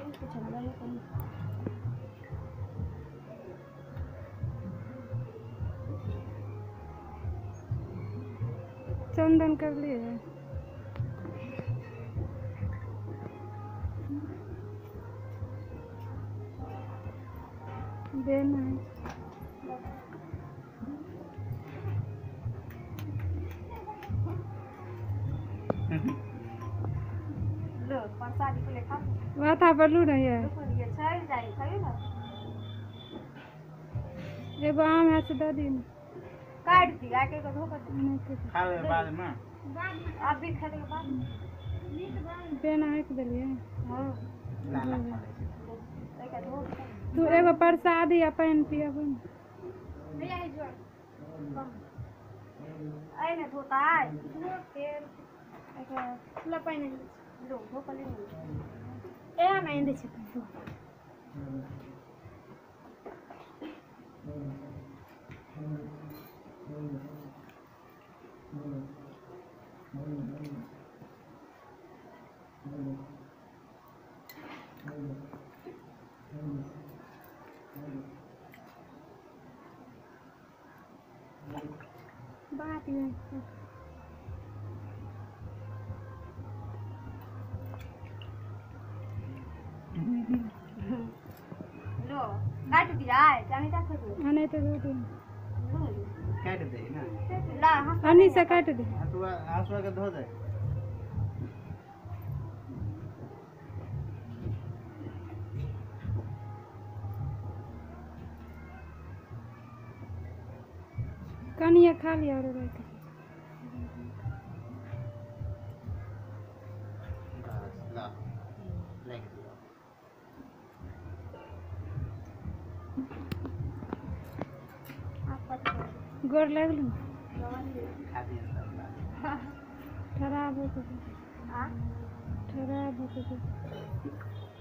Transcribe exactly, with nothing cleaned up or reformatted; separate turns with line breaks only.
कुछ ना कहीं
चंदन कर लिए देना है।
लो परसादी को लेखा
वह था बलू नहीं है
ये छाई जाए खाई ना
एगो आम है से दे दी
काट दी आके को धोकर
खा ले बाद में
आप भी खाने के बाद
देना है के दिलिए
हां
लाला खा ले
एक धो
तू एगो प्रसादी या पानी पिया बन
भैया है जो आई ने धोता है फिर एक ला पानी लो धो कर ले ए मैं दे छी
बात ये
लो काट दिया चाहे ता खो
आने तो दो दिन
काट दे ना
ला हम
अन्नी से काट दे
तू आंसू के धो दे
कनिया खा लिया और रख
बस ला रख दिया
आप
गोर लग लू
खा दिया सब
खराब हो गया
हां
खराब हो गया